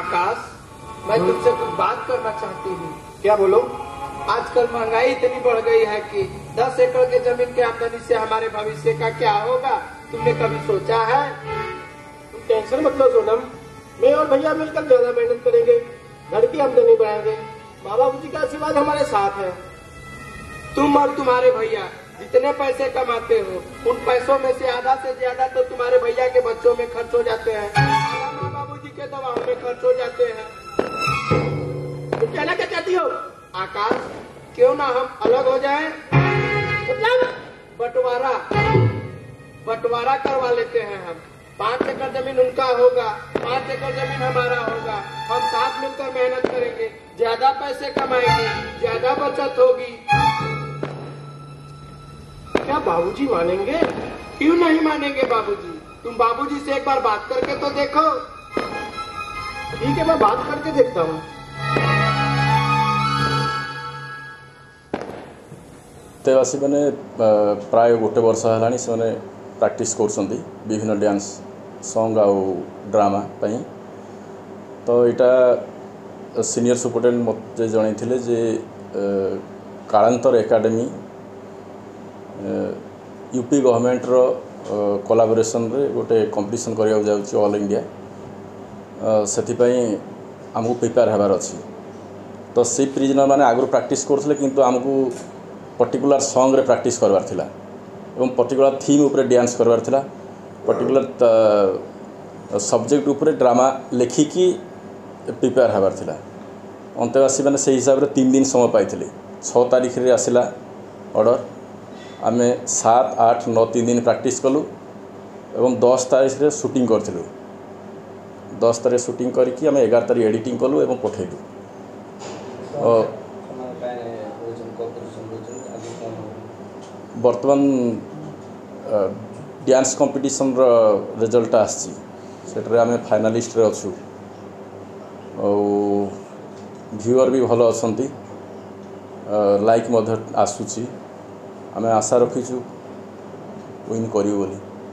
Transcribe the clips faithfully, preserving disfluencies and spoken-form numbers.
आकाश, मैं तुमसे कुछ बात करना चाहती हूँ। क्या बोलो? आजकल महंगाई इतनी बढ़ गई है कि दस एकड़ के जमीन की आमदनी से हमारे भविष्य का क्या होगा, तुमने कभी सोचा है? तुम टेंशन मत लो सोनम, मैं और भैया मिलकर ज्यादा मेहनत करेंगे, घर की आमदनी बढ़ाएंगे। माँ बाबू जी का आशीर्वाद हमारे साथ है। तुम और तुम्हारे भैया जितने पैसे कमाते हो, उन पैसों में से आधा से ज्यादा तो तुम्हारे भैया के बच्चों में खर्च हो जाते हैं, माँ बाबू जी के दवाओं में खर्च हो जाते हैं। तुम कहना क्या चाहती हो? आकाश, क्यों ना हम अलग हो जाएं? मतलब बंटवारा बंटवारा करवा लेते हैं हम। पाँच एकड़ जमीन उनका होगा, पाँच एकड़ जमीन हमारा होगा। हम साथ मिलकर मेहनत करेंगे, ज्यादा पैसे कमाएंगे, ज्यादा बचत होगी। क्या बाबूजी मानेंगे? क्यों नहीं मानेंगे बाबूजी? तुम बाबूजी से एक बार बात करके तो देखो। ठीक है, मैं बात करके देखता हूँ। तेवासी मैंने प्राय गोटे वर्ष है से प्रैक्टिस कर विभिन्न डांस सॉन्ग आउ ड्रामा पई। तो यहाँ सीनियर सुपरटेंडेंट मत जन जे कालांतर एकेडमी यूपी गवर्नमेंट रो कोलाबोरेशन रे गोटे कंपटीशन करिया जाउची ऑल इंडिया, से आमको प्रिपेयर होबार अच्छी। तो सी प्रिजनर मैंने आगु प्रैक्टिस करते किंतु आमको पर्टिकुलर सॉन्ग रे प्रैक्टिस करवार थिला एवं पर्टिकुलर थीम उपरे डांस करवार थिला, पर्टिकुलर सब्जेक्ट उपरे ड्रामा लिखिकी प्रिपेयर होबार थिला। अंतेवासी मैंने से हिसाब से तीन दिन समय पाई। छः तारीख रे आसिला ऑर्डर, आमे सात आठ नौ तीन दिन प्रैक्टिस कलु एवं दस तारीख रे शूटिंग करथिलु। दस तारीख शूटिंग करके आम एगार तारीख एडिटिंग कलु एवं पठेलु। बर्तमान डांस कंपटीशन रो रिजल्ट आसी, सेटरे आमे फाइनालिस्ट रे अछु। व्यूअर भी भल अछंती, लाइक मध्य आसुची। आम आशा रखीचु विन करियो बोली।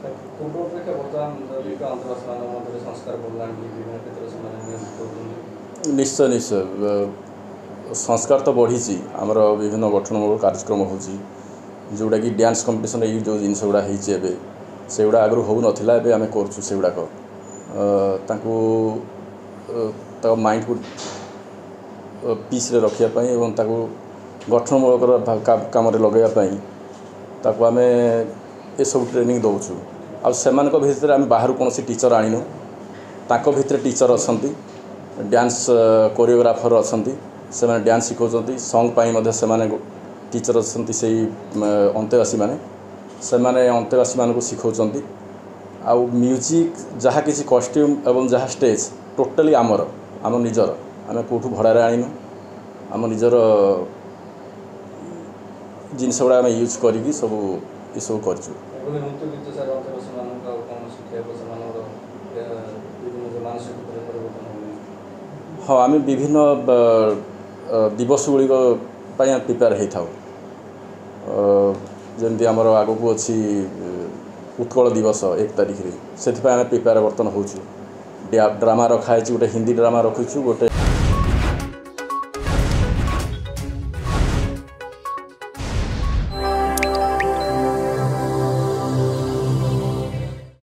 निश्चय निश्चय संस्कार तो बढ़ी। आमर विभिन्न गठनमूलक कार्यक्रम हो जोड़ा कि डांस कंपटीशन ये जो जिन गुड़ा से गुड़ा आगु हो नाला आम करुड़ाक माइंड को पीस रे रखापी और गठनमूलक काम लगेवाई आम ये सब ट्रेनिंग दौचु। आ से भितर आम बाहर कौन टीचर आणीनु, ताको भितर टीचर अच्छा, डांस कोरियोग्राफर अच्छा, से डांस शिखौं। सॉन्ग पाई से टीचर अच्छा से अंतेवासी माने से अंतेवासी मानक शिखौं। आ म्यूजिक जहाँ किसी कॉस्ट्यूम एवं जहाँ स्टेज टोटली आमर आम निजर, आम कौटू भड़ारे आणीनु, आम निजर जिनस गुड़ा आम यूज करी सब ये सब कर। हाँ, आम विभिन्न दिवस गुड़िक प्रिपेयर होता। जमती आमर आग को अच्छी उत्कल दिवस एक तारीख से आम प्रिपेयर बर्तन हो। ड्रामा रखाई गोटे हिंदी ड्रामा रखीचु, गोटे